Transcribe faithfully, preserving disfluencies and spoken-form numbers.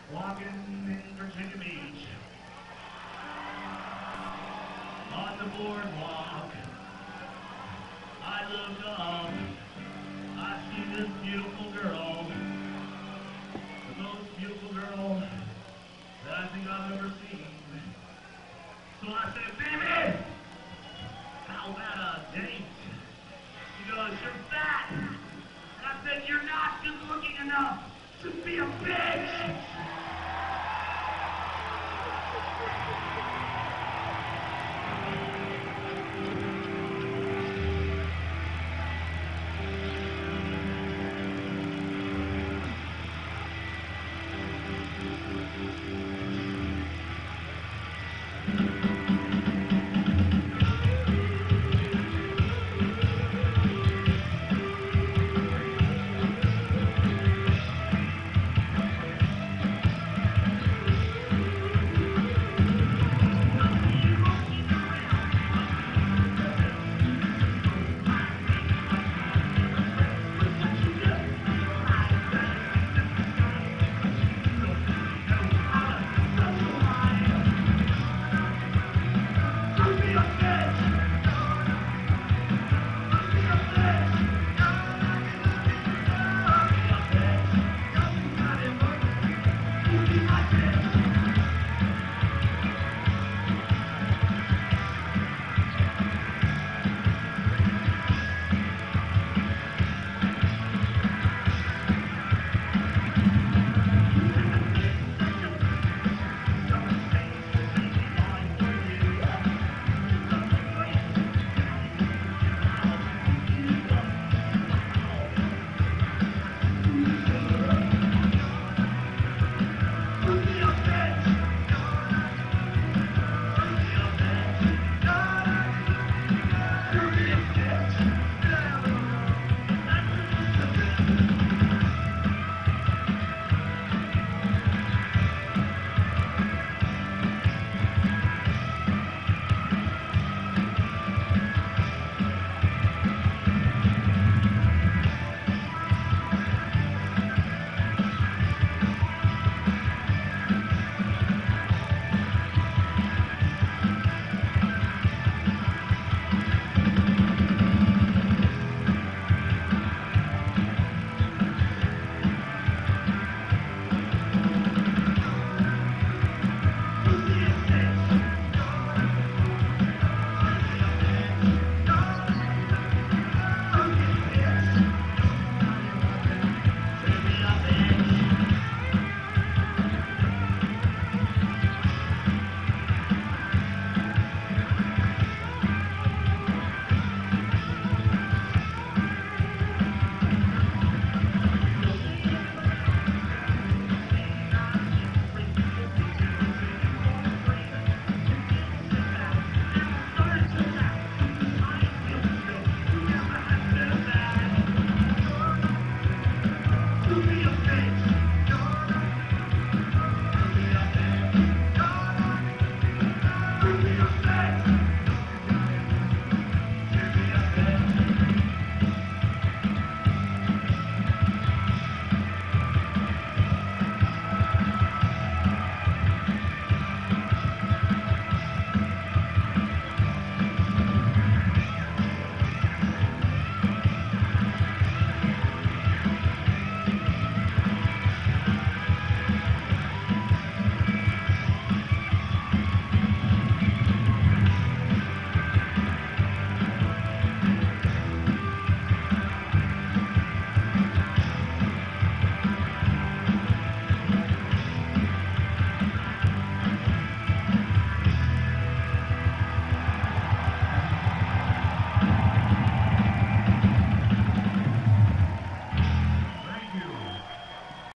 walking in Virginia Beach on the boardwalk. I look up, I see this beautiful girl, the most beautiful girl that I think I've ever seen. So I said, baby, how about a date? She goes, you're fat. And I said, you're not good looking enough to be a bitch.